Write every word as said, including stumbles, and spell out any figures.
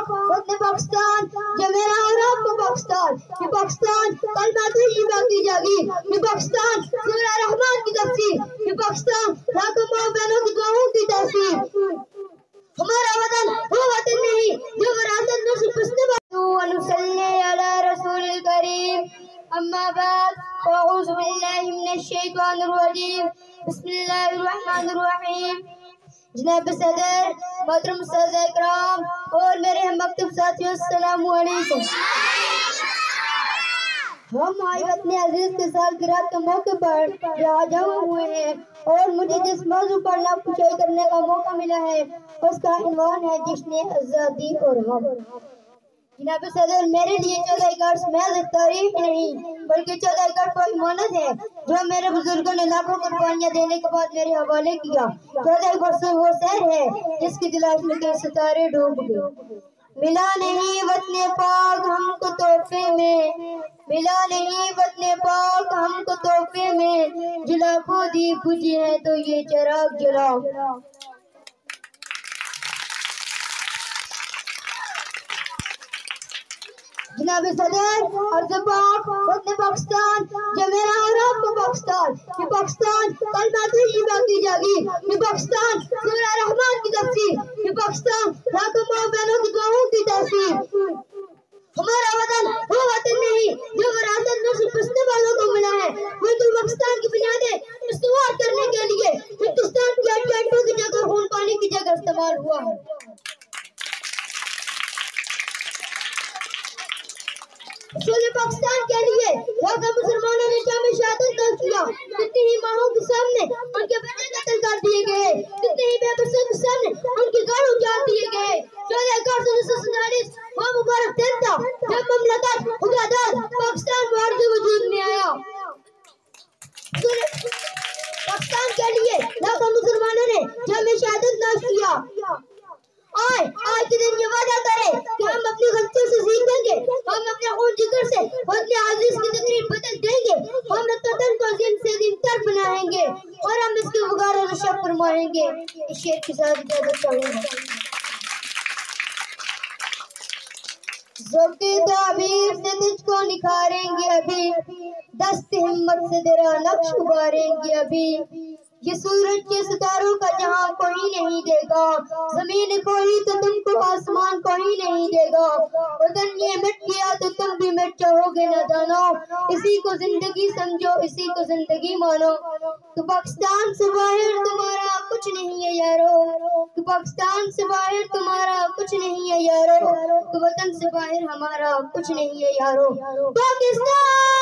وطن پاکستان جو میرا اور آپ کا پاکستان، یہ پاکستان کلمہ طیبہ کی جاگیر، یہ پاکستان سورہ رحمان کی تفسیر، یہ پاکستان لاکھوں ماں بہنوں کی دعاؤں کی تاثیر۔ ہمارا وطن وہ وطن نہیں جو وراثت میں سے پسنے ونصلی علی رسول الکریم، اما بعد اعوذ باللہ من الشیطان الرجیم، بسم اللہ الرحمن الرحیم۔ جناب صدر، محترم اساتذہ اکرام اور میرے ہم مکتب ساتھیوں، السلام علیکم۔ ہم آج اپنے عزیز کے سالگرہ کے موقع پر یہاں جمع ہوئے ہیں اور مجھے جس موضوع پر نعت کشائی کرنے کا موقع ملا ہے اس کا عنوان ہے جشن آزادی اور ہم۔ جناب صدر، میرے لیے چودہ اگست محض ایک تاریخ نہیں بلکہ چودہ اگست وہ امانت ہے جو میرے بزرگوں نے لاکھوں قربانیاں دینے کے بعد میرے حوالے کیا۔ چودہ اگست وہ شہر ہے جس کی تلاش میں کئی ستارے ڈوب گئے۔ ملا نہیں وطن پاک ہم کو تحفے میں، ملا نہیں وطن پاک ہم کو تحفے میں، جلا کو دی بجھی ہے تو یہ چراغ جلا۔ جناب صدر، عرض پاک وطن پاکستان جو میرا اور آپ کا پاکستان، یہ پاکستان کلمہ طیبہ کی جاگیر، یہ پاکستان سورہ رحمان کی تفسیر، یہ پاکستان لاکھوں ماں بہنوں کی دعاؤں کی تاثیر۔ ہمارا وطن وہ وطن نہیں جو وراثت میں سے پسنے والوں کو ملا ہے بلکہ پاکستان کی بنیادیں استوار کرنے کے لیے ہندوستان کی اٹلانٹوں کی جگہ خون پانی کی جگہ استعمال ہوا ہے۔ اصول پاکستان کے لیے جہاں مسلمانوں نے شام شہادت کا کیا، کتنی ہی ماہوں کے سامنے ان کے بچے قتل کر دیے گئے، کتنی ہی بے بسوں کے سامنے ان کی گاڑ اجاڑ دیے گئے۔ چودہ اگست انیس سو سینتالیس وہ مبارک دن تھا جب مملکت خدا داد پاکستان بھارت وجود میں آیا۔ پاکستان کے لیے لاکھوں مسلمانوں نے جام شہادت نوش کیا۔ آئے آج کے دن یہ وعدہ کرے کہ ہم اپنی غلطیوں سے سیکھیں گے، ہم اپنے خون جگر سے وطن عزیز کی تقریر بدل دیں گے، ہم اپنے وطن کو عظیم سے عظیم تر بنائیں گے اور ہم اس کی وقار اور شب فرمائیں گے۔ اس شعر کے ساتھ اجازت چاہوں گا۔ ذوق تعبیر سے تجھ کو نکھاریں گے ابھی، دست ہمت سے تیرا نقش اباریں گے ابھی۔ یہ سورج کے ستاروں کا جہاں کوئی نہیں دے گا، زمین کوئی تو تم کو آسمان کوئی نہیں دے گا۔ وطن یہ مٹ گیا تو تم بھی مٹ جاؤ گے نادانو، اسی کو زندگی سمجھو اسی کو زندگی مانو۔ تو پاکستان سے باہر تمہارا کچھ نہیں ہے یارو، تو پاکستان سے باہر تمہارا کچھ نہیں ہے یارو، تو وطن سے باہر ہمارا کچھ نہیں ہے یارو۔ پاکستان